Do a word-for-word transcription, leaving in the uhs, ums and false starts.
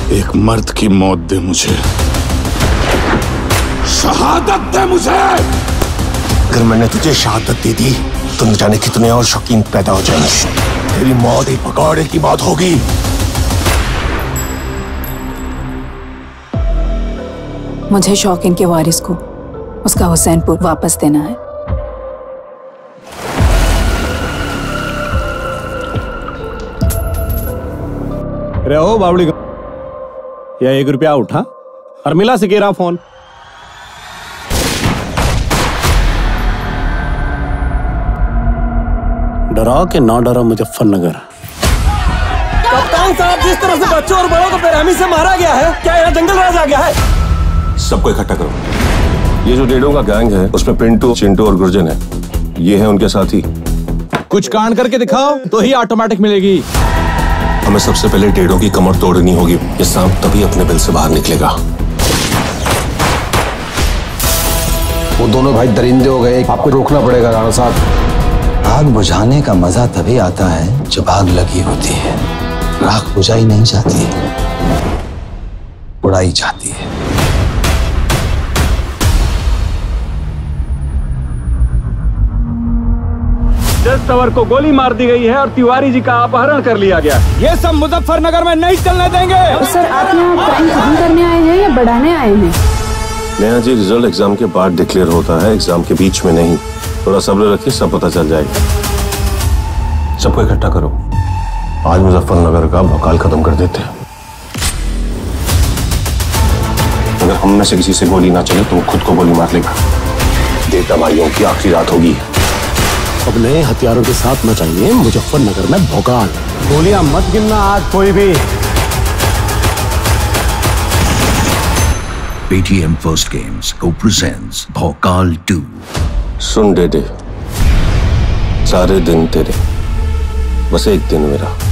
एक मर्द की मौत दे मुझे, शहादत दे मुझे। अगर मैंने तुझे शहादत दे दी तो न जाने कितने और शौकीन पैदा हो जाएंगे। तेरी मौत एक भगौड़े की मौत होगी। मुझे शौकीन के वारिस को उसका हुसैनपुर वापस देना है। रहो बावड़ी या एक रुपया उठा और मिला से गिरा फोन। डरा के ना डरा मुजफ्फरनगर। कप्तान साहब, जिस तरह से बच्चों और बड़ों को बेरहमी से मारा गया है, क्या यहाँ जंगल राज आ गया है? सबको इकट्ठा करो। ये जो डेढ़ों का गैंग है उसमें पिंटू, चिंटू और गुर्जन है। ये है उनके साथी। कुछ कांड करके दिखाओ तो ही ऑटोमेटिक मिलेगी। हमें सबसे पहले डेढ़ों की कमर तोड़नी होगी। ये सांप तभी अपने बिल से बाहर निकलेगा। वो दोनों भाई दरिंदे हो गए, आपको रोकना पड़ेगा राणा साहब। आग बुझाने का मजा तभी आता है जब आग लगी होती है। राख बुझाई नहीं जाती, उड़ाई जाती है। तंवर को गोली मार दी गई है और तिवारी जी का अपहरण कर लिया गया। ये सब मुजफ्फरनगर में नहीं चलने देंगे। सर, आप यहाँ क्राइम खत्म करने आए हैं या बढ़ाने आए हैं? नया जी, रिजल्ट एग्जाम के बाद डिक्लेयर होता है, एग्जाम के बीच में नहीं। थोड़ा सब्र रखिए, सब पता चल जाएगा। सबको इकट्ठा करो। आज मुजफ्फरनगर का भौकाल खत्म कर देते हैं। अगर हम में से किसी से गोली ना चले तो वो खुद को गोली मार लेगा। देवता भाइयों की आखिरी रात होगी। अब नए हथियारों के साथ न चाहिए मुजफ्फरनगर में भौकाल। गोलियां मत गिनना आज कोई भी। पेटीएम फर्स्ट गेम्स को प्रेजेंट्स भौकाल टू। सुन डेडे, सारे दिन तेरे, बस एक दिन मेरा।